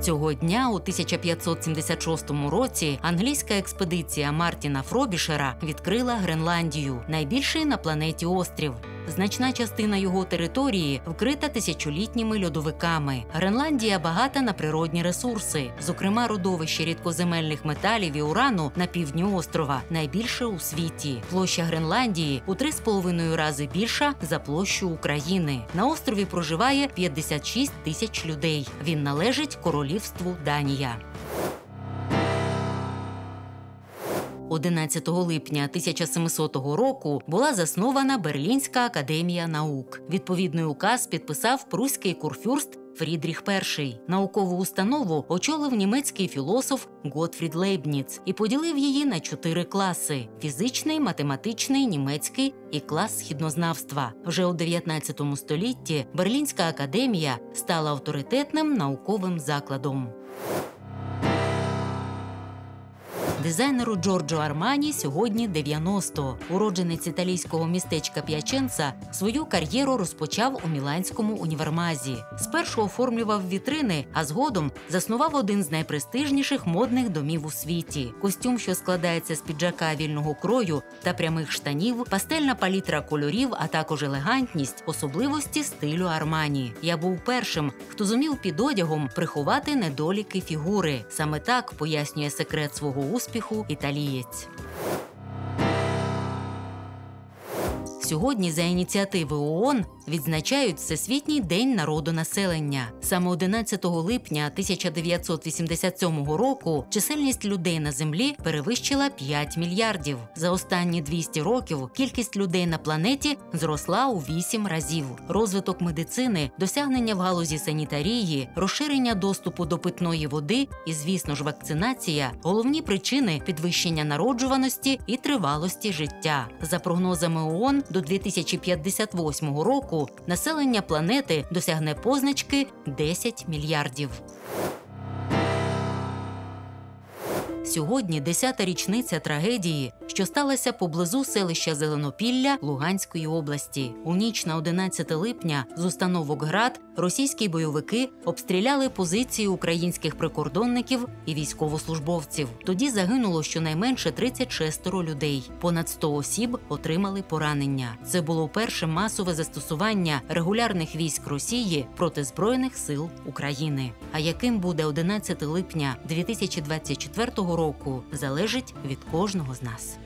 Цього дня у 1576 році англійська експедиція Мартіна Фробішера відкрила Гренландію – найбільший на планеті острів. Значна частина його території вкрита тисячолітніми льодовиками. Гренландія багата на природні ресурси, зокрема родовище рідкоземельних металів і урану на півдні острова – найбільше у світі. Площа Гренландії у 3,5 рази більша за площу України. На острові проживає 56 тисяч людей. Він належить королівству Данія. 11 липня 1700 року була заснована Берлінська академія наук. Відповідний указ підписав пруський курфюрст Фрідріх І. Наукову установу очолив німецький філософ Готфрід Лейбніц і поділив її на 4 класи – фізичний, математичний, німецький і клас східнознавства. Вже у 19 столітті Берлінська академія стала авторитетним науковим закладом. Дизайнеру Джорджо Армані сьогодні 90. Уродженець італійського містечка П'яченца свою кар'єру розпочав у Міланському універмазі. Спершу оформлював вітрини, а згодом заснував один з найпрестижніших модних домів у світі. Костюм, що складається з піджака вільного крою та прямих штанів, пастельна палітра кольорів, а також елегантність – особливості стилю Армані. Я був першим, хто зумів під одягом приховати недоліки фігури. Саме так пояснює секрет свого успіху італієць. Сьогодні за ініціативи ООН відзначають Всесвітній день народонаселення. Саме 11 липня 1987 року чисельність людей на Землі перевищила 5 мільярдів. За останні 200 років кількість людей на планеті зросла у 8 разів. Розвиток медицини, досягнення в галузі санітарії, розширення доступу до питної води і, звісно ж, вакцинація – головні причини підвищення народжуваності і тривалості життя. За прогнозами ООН, до 2058 року населення планети досягне позначки 10 мільярдів. Сьогодні 10-та річниця трагедії, що сталася поблизу селища Зеленопілля Луганської області. У ніч на 11 липня з установок «Град» російські бойовики обстріляли позиції українських прикордонників і військовослужбовців. Тоді загинуло щонайменше 36 людей. Понад 100 осіб отримали поранення. Це було перше масове застосування регулярних військ Росії проти Збройних сил України. А яким буде 11 липня 2024 року, залежить від кожного з нас.